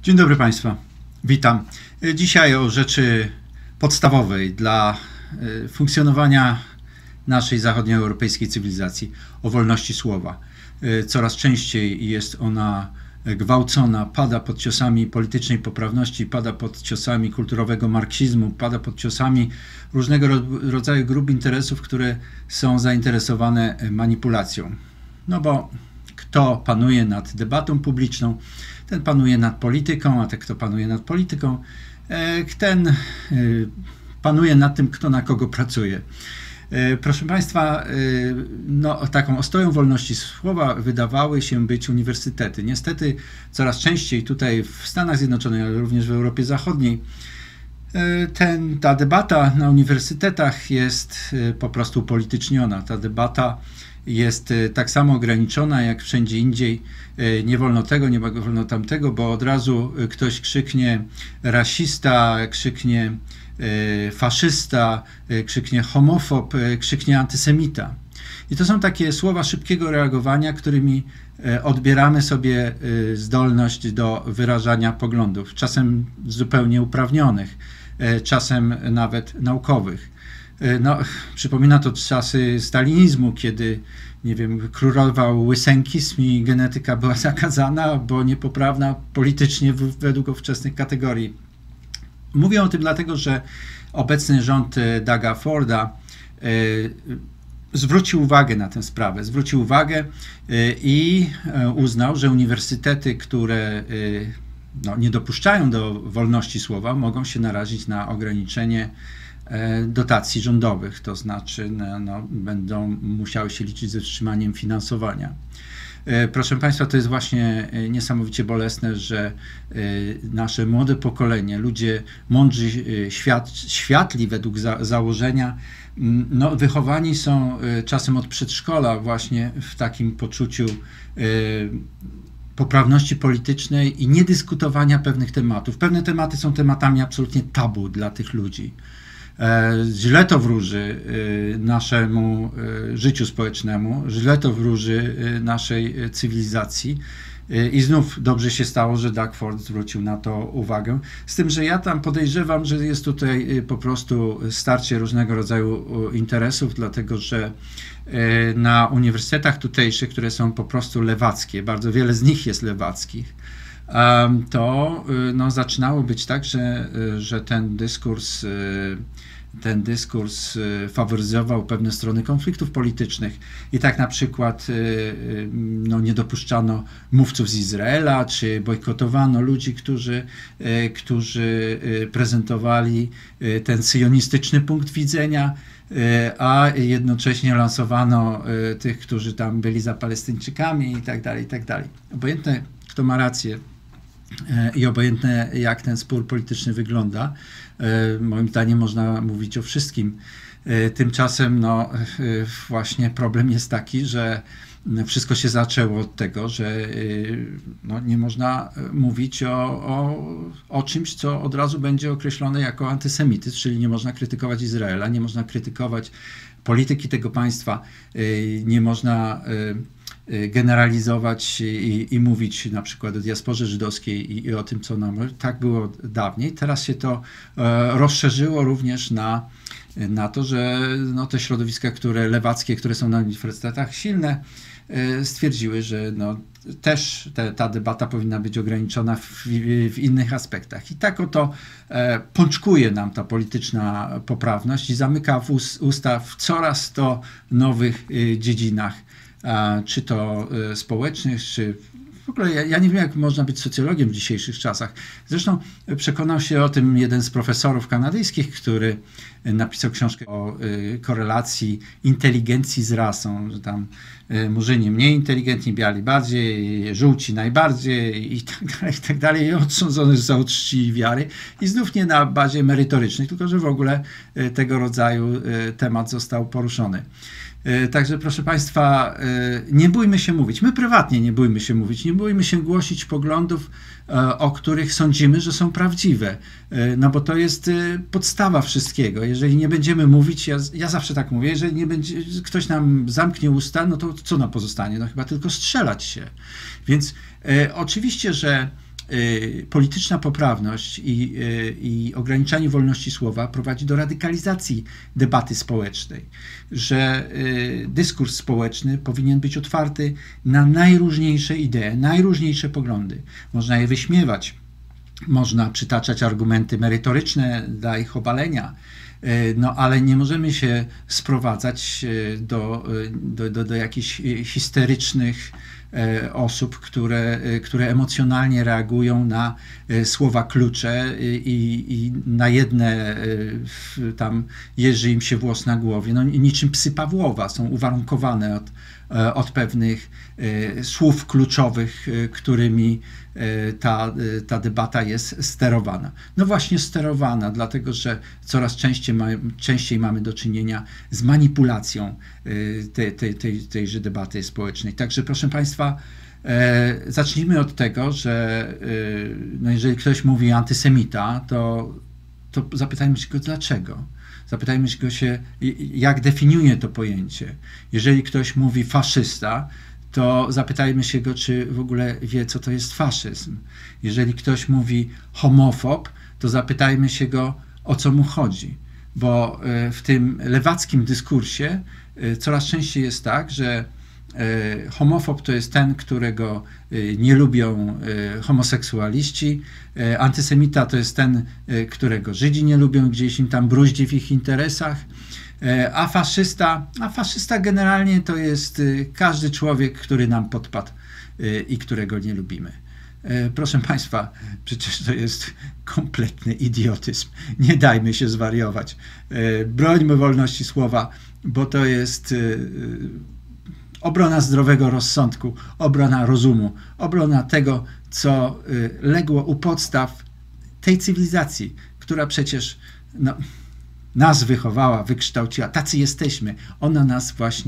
Dzień dobry Państwa, witam. Dzisiaj o rzeczy podstawowej dla funkcjonowania naszej zachodnioeuropejskiej cywilizacji, o wolności słowa. Coraz częściej jest ona gwałcona, pada pod ciosami politycznej poprawności, pada pod ciosami kulturowego marksizmu, pada pod ciosami różnego rodzaju grup interesów, które są zainteresowane manipulacją. No bo kto panuje nad debatą publiczną, ten panuje nad polityką, a ten, kto panuje nad polityką, ten panuje nad tym, kto na kogo pracuje. Proszę Państwa, no, taką ostoją wolności słowa wydawały się być uniwersytety. Niestety coraz częściej tutaj w Stanach Zjednoczonych, ale również w Europie Zachodniej, ta debata na uniwersytetach jest po prostu upolityczniona. Ta debata jest tak samo ograniczona jak wszędzie indziej. Nie wolno tego, nie wolno tamtego, bo od razu ktoś krzyknie rasista, krzyknie faszysta, krzyknie homofob, krzyknie antysemita. I to są takie słowa szybkiego reagowania, którymi odbieramy sobie zdolność do wyrażania poglądów, czasem zupełnie uprawnionych, czasem nawet naukowych. No, przypomina to czasy stalinizmu, kiedy, nie wiem, królował łysenkizm i genetyka była zakazana, bo niepoprawna politycznie według ówczesnych kategorii. Mówię o tym dlatego, że obecny rząd Douga Forda zwrócił uwagę na tę sprawę, zwrócił uwagę i uznał, że uniwersytety, które nie dopuszczają do wolności słowa, mogą się narazić na ograniczenie dotacji rządowych, to znaczy będą musiały się liczyć ze wstrzymaniem finansowania. Proszę Państwa, to jest właśnie niesamowicie bolesne, że nasze młode pokolenie, ludzie mądrzy, światli według założenia, wychowani są czasem od przedszkola właśnie w takim poczuciu poprawności politycznej i niedyskutowania pewnych tematów. Pewne tematy są tematami absolutnie tabu dla tych ludzi. Źle to wróży naszemu życiu społecznemu, źle to wróży naszej cywilizacji i znów dobrze się stało, że Doug Ford zwrócił na to uwagę. Z tym, że ja tam podejrzewam, że jest tutaj po prostu starcie różnego rodzaju interesów, dlatego że na uniwersytetach tutejszych, które są po prostu lewackie, bardzo wiele z nich jest lewackich, to zaczynało być tak, że ten dyskurs faworyzował pewne strony konfliktów politycznych i tak na przykład nie dopuszczano mówców z Izraela, czy bojkotowano ludzi, którzy prezentowali ten syjonistyczny punkt widzenia, a jednocześnie lansowano tych, którzy tam byli za Palestyńczykami i tak dalej, i tak dalej. Obojętne, kto ma rację i obojętne, jak ten spór polityczny wygląda, moim zdaniem można mówić o wszystkim. Tymczasem właśnie problem jest taki, że wszystko się zaczęło od tego, że nie można mówić o czymś, co od razu będzie określone jako antysemityzm, czyli nie można krytykować Izraela, nie można krytykować polityki tego państwa, nie można generalizować i mówić na przykład o diasporze żydowskiej i o tym, co nam tak było dawniej. Teraz się to rozszerzyło również na to, że te środowiska, lewackie, które są na uniwersytetach silne, stwierdziły, że też ta debata powinna być ograniczona w innych aspektach. I tak oto pączkuje nam ta polityczna poprawność i zamyka usta w coraz to nowych dziedzinach, czy to społecznych, czy w ogóle ja nie wiem, jak można być socjologiem w dzisiejszych czasach. Zresztą przekonał się o tym jeden z profesorów kanadyjskich, który napisał książkę o korelacji inteligencji z rasą, że tam murzyni mniej inteligentni, biali bardziej, żółci najbardziej i tak dalej, i odsądzony za od czci i wiary. I znów nie na bazie merytorycznej, tylko że w ogóle tego rodzaju temat został poruszony. Także proszę Państwa, nie bójmy się mówić, my prywatnie nie bójmy się mówić, nie bójmy się głosić poglądów, o których sądzimy, że są prawdziwe, bo to jest podstawa wszystkiego. Jeżeli nie będziemy mówić, ja zawsze tak mówię, jeżeli nie będzie, ktoś nam zamknie usta, to co nam pozostanie? Chyba tylko strzelać się. Więc oczywiście, że polityczna poprawność i ograniczanie wolności słowa prowadzi do radykalizacji debaty społecznej, że dyskurs społeczny powinien być otwarty na najróżniejsze idee, najróżniejsze poglądy. Można je wyśmiewać, można przytaczać argumenty merytoryczne dla ich obalenia, no ale nie możemy się sprowadzać do jakichś histerycznych osób, które emocjonalnie reagują na słowa klucze i na jedne tam jeży im się włos na głowie. No, niczym psy Pawłowa są uwarunkowane od pewnych słów kluczowych, którymi ta debata jest sterowana. No właśnie sterowana, dlatego że coraz częściej mamy do czynienia z manipulacją tejże debaty społecznej. Także proszę Państwa, zacznijmy od tego, że no jeżeli ktoś mówi antysemita, to zapytajmy się go dlaczego. Zapytajmy się, jak definiuje to pojęcie. Jeżeli ktoś mówi faszysta, to zapytajmy się go, czy w ogóle wie, co to jest faszyzm. Jeżeli ktoś mówi homofob, to zapytajmy się go, o co mu chodzi. Bo w tym lewackim dyskursie coraz częściej jest tak, że homofob to jest ten, którego nie lubią homoseksualiści, antysemita to jest ten, którego Żydzi nie lubią, gdzieś im tam bruździ w ich interesach, a faszysta generalnie to jest każdy człowiek, który nam podpadł i którego nie lubimy. Proszę Państwa, przecież to jest kompletny idiotyzm. Nie dajmy się zwariować. Brońmy wolności słowa, bo to jest obrona zdrowego rozsądku, obrona rozumu, obrona tego, co legło u podstaw tej cywilizacji, która przecież nas wychowała, wykształciła. Tacy jesteśmy. Ona nas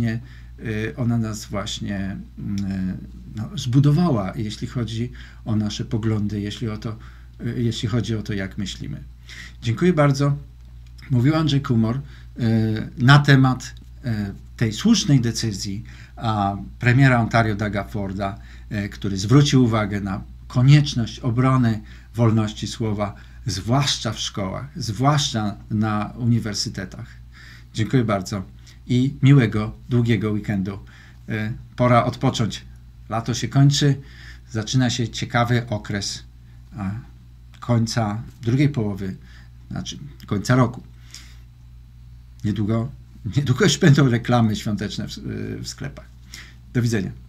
właśnie zbudowała, jeśli chodzi o nasze poglądy, jeśli chodzi o to, jak myślimy. Dziękuję bardzo. Mówił Andrzej Kumor na temat tej słusznej decyzji premiera Ontario Douga Forda, który zwrócił uwagę na konieczność obrony wolności słowa, zwłaszcza w szkołach, zwłaszcza na uniwersytetach. Dziękuję bardzo i miłego, długiego weekendu. Pora odpocząć. Lato się kończy, zaczyna się ciekawy okres końca drugiej połowy, znaczy końca roku. Niedługo już będą reklamy świąteczne w sklepach. Do widzenia.